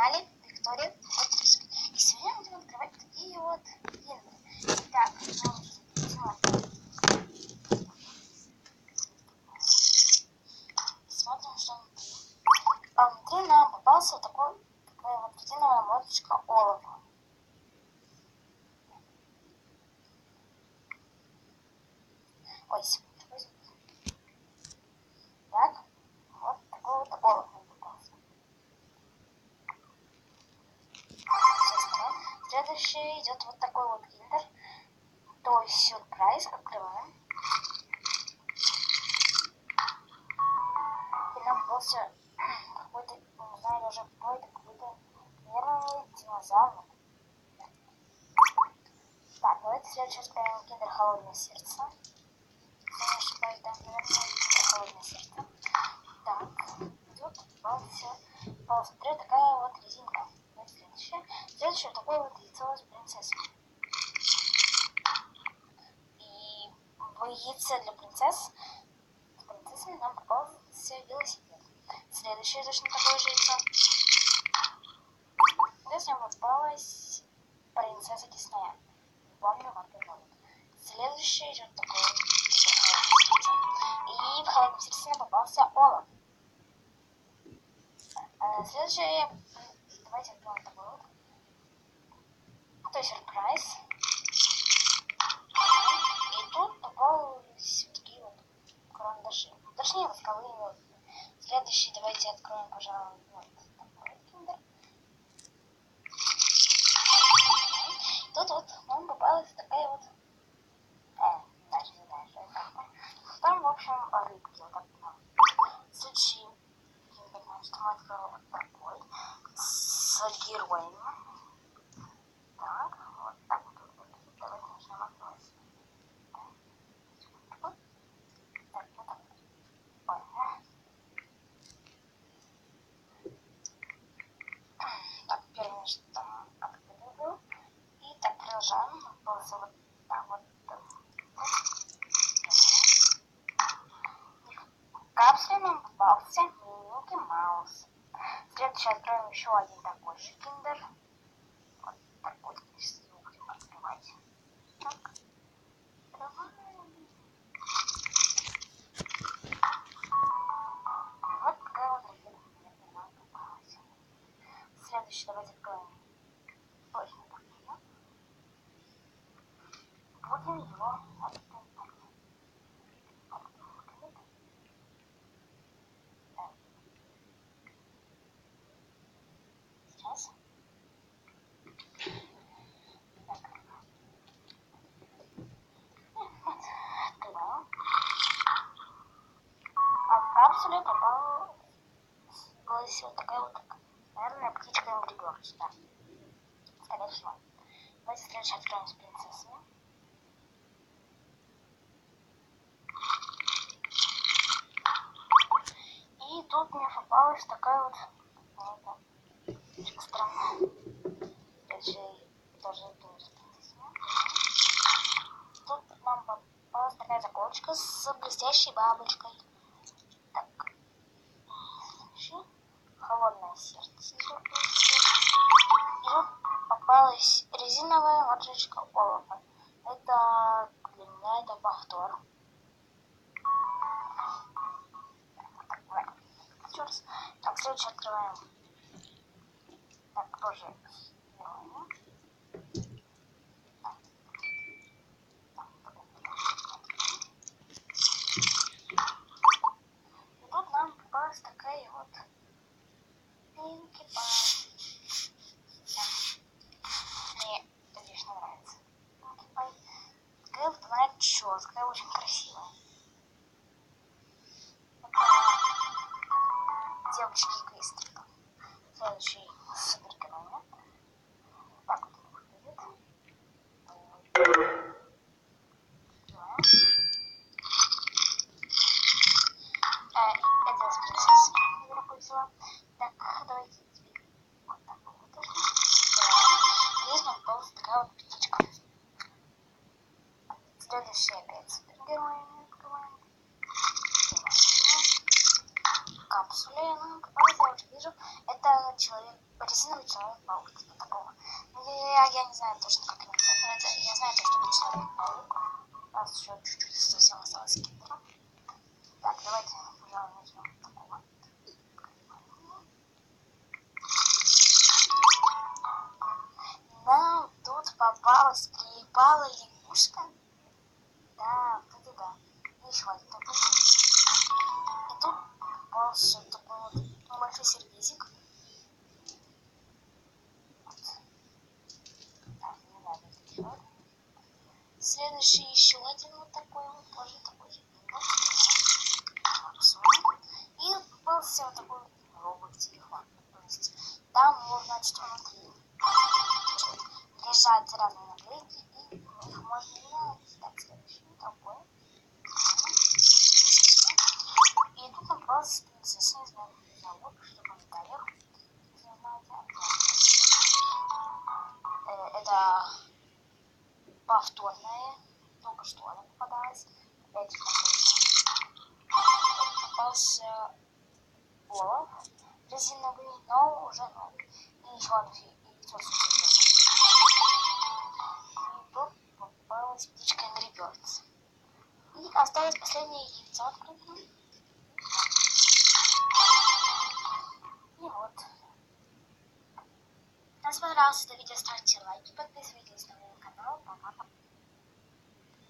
канале Виктория Подписка. И сегодня мы будем открывать такие вот киндеры. Итак, смотрим, что внутри. А внутри нам попался такая вот резиновая мордочка Олафа. Ой, секунду, возьму. Так, вот такой вот Олаф нам попался. Следующий идет вот такой вот киндер. То есть сюрприз. Открываем. И нам попался какой-то, не знаю даже какой-то, наверное, динозавр. Так, давайте следующий откроем киндер холодное сердце. Если не ошибаюсь, да, наверное, киндер холодное сердце. Так, идет, смотри, такая вот резинка. Давайте следующее. Следующее такое вот яйцо с принцессой. И в яйце для принцесс с принцессами нам попался велосипед. Следующее точно такое же яйцо. Здесь нам попалась принцесса Диснея. Не помню, как ее зовут. Следующее идет такое и в холодном сердце нам попался Олаф. Следующее, давайте откроем такой вот. Это сюрприз. И тут попались вот такие вот карандаши. Точнее, восковые вот. Следующий давайте откроем, пожалуй, вот такой киндер. Тут вот нам попалась такая вот, даже не знаю, что это такое. Там, в общем, рыбки вот так. Следующий киндер, значит, мы откроем вот такой с героями. Так, вот так вот выглядит. Давайте начнем открывать. Так, вот так. Ой, так, первое, что открываю. И так, продолжаем. Попался вот так вот. В капсуле нам попался Микки Маус. Следующий откроем еще один такой же киндер. Вот такой вот будем открывать. Так, открываем. Вот такая вот резинка нам попалась. Следующий давайте откроем. Точно так же. Будем его открывать. Сейчас. Открываем. А в капсуле попалась вот такая вот, наверное, птичка Angry да. Скорее всего. Давайте следующий откроем с принцессами. И тут мне попалась такая вот, немножко странная. Тоже с принцессами. Тут нам попалась такая заколочка с блестящей бабочкой. Так. Следующий. Холодное сердце. И тут попалась резиновая мордочка Олафа. Это для меня это повтор. Так, следующий открываем. Так, тоже герои. И тут нам попалась такая вот Пинки Пай. Мне это лично нравится. Пинки Пай. Такая вот она четкая, очень красивая. Это девочки Кристика. Следующий супергероя. Так вот он выглядит. Это с принцессой, я такой взяла. Так, давайте теперь резиновый человек-паук, типа такого. Ну, я не знаю точно, как его называется. Я знаю то, что это человек-паук. У нас еще чуть-чуть совсем осталось киндера. Так, давайте, пожалуй, начнем такого. Нам тут попалась, прилипала лягушка. Да, вот это да. И еще один такой. И тут попался такой вот небольшой сервизик. Так, не надо еще. Следующий еще один вот такой вот, тоже такой же. И попался вот такой робот-телефон. То есть там вот, значит, внутри лежат разные наклейки, и их можно менять. Так, следующий такой. И тут попался принцесса, не знаю, как ее зовут, что в комментариях. Если знаете, это повторная, только что она попадалась. Опять попался Олаф резиновый, но уже новый. И еще одно яйцо супер. И тут попалась птичка Angry Birds. И осталось последнее яйцо открытое. И вот. Если понравилось это видео, ставьте лайки, подписывайтесь на мой канал. Пока-пока.